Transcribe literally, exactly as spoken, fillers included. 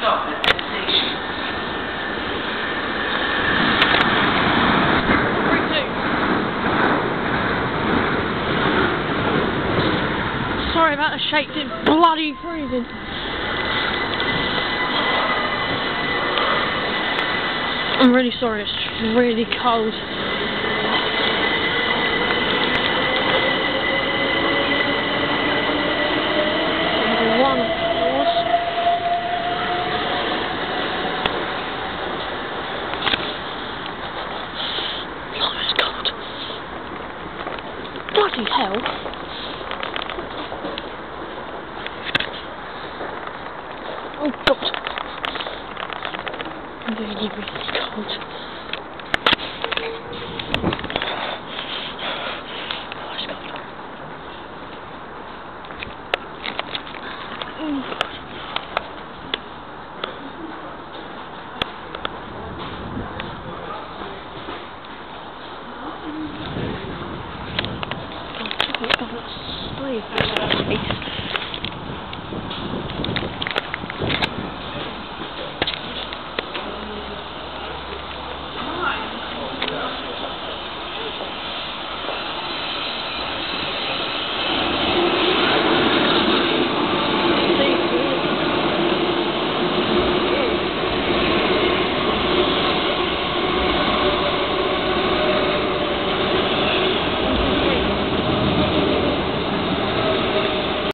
stop at this station. Three, two. Sorry about the shake, it's bloody freezing. I'm really sorry, it's really cold. Number one, of course. Oh, it's cold. Bloody hell. Oh God. I'm really, really cold. Oh, it's cold. Oh God. Oh, I've got that sleeve.